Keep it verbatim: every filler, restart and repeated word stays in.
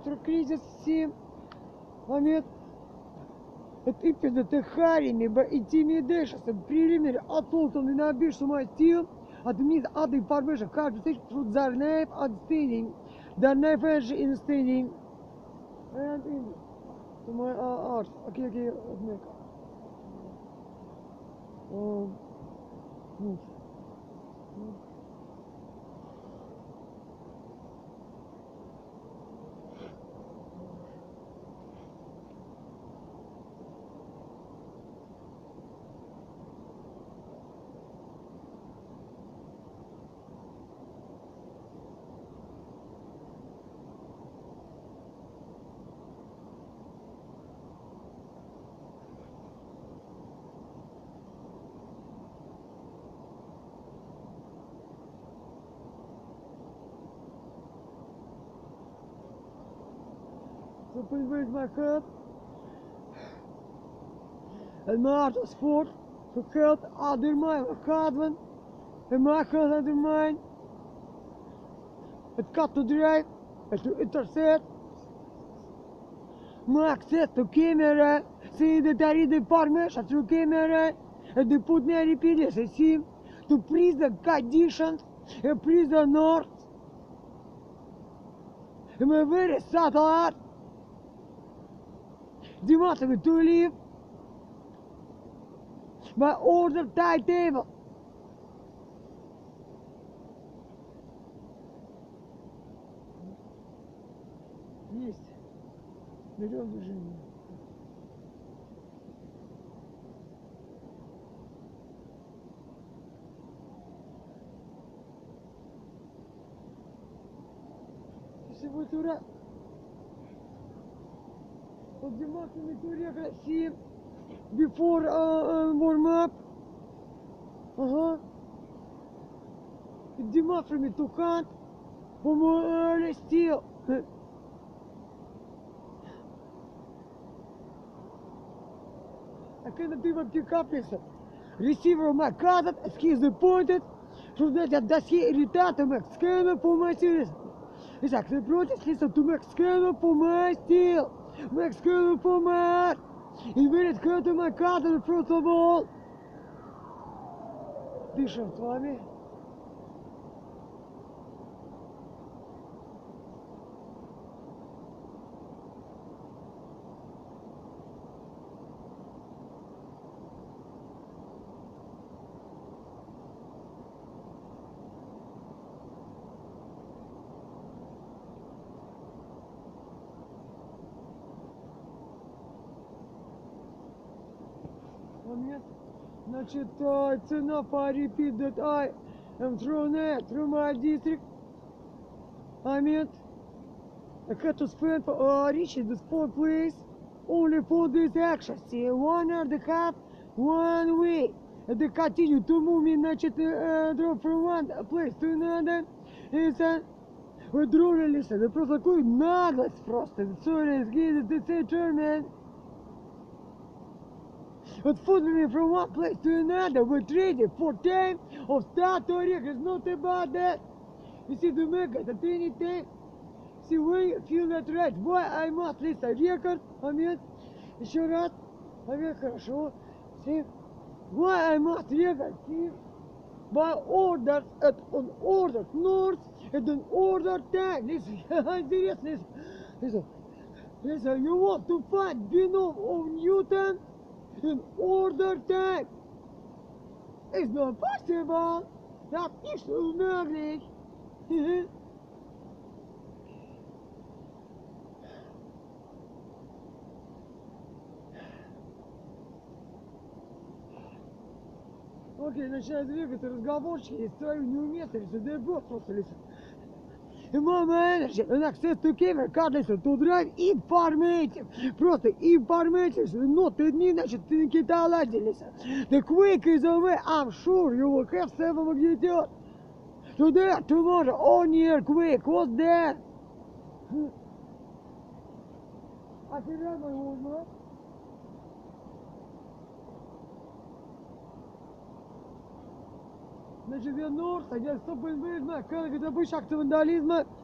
water кризис семь. Момент. Это именно the harrying by intimidation, preliminary assault on the ambition of steel, admit other information, hard to through their name and standing, their name in standing, and in to my uh, art. Okay, okay, make. Um, move. Move. So please raise my cup. And my sport to help undermine my husband and my husband undermine. It cut to drive and to intercept. My access to camera, see that I read the information through camera and they put me a repeaters and see to prison conditions and prisoners. And my very sad heart. They want me to leave my order timetable. Есть. Берем движение. Если будет ура. Подниматься туре семь. Before uh, uh, warm up. Ага. Подниматься me to hunt. For more early steel. I cannot do what you copies. Receiver of my cousin, he is appointed. So that does he irritate to make scanner for my series. It's actually protest listen to make scanner for my steel. Make scanner for my Invaded her to my cousin first of all. Дышим с вами. Момент. Значит, uh, цена по repeat that I am thrown at through my district. Момент. I had to spend for uh, reaching the sport place only for this action. See, one and a half, one way. And they continue to move me, значит, uh, drop from one place to another. It's a withdrawal listen. Это просто такой наглость просто. Sorry, it's a German. But following me from one place to another, we're trading for time of starting. It's not about that. You see, the mega, the anything. See, when you feel that right, why I must list a record. Момент. Еще раз. Момент, хорошо. See, why I must record. See, by orders at an order north at an order time. Listen, listen, listen. Listen, you want to find binom of Newton? In order time. It's not possible. Dat is onmogelijk. Окей, начинает двигаться разговорчик, и свою неуместность, дай бог просто лisten. My manager and access to camera card listen to drive informative. Просто informative, not me, значит, ты Никита Ладилиса. The quick is away, I'm sure you will have seven magnitude. Today, tomorrow, on your quick, what's that? I can run my home, Значит, я Норс, я стопы инвалидна, как это обычно акт вандализма.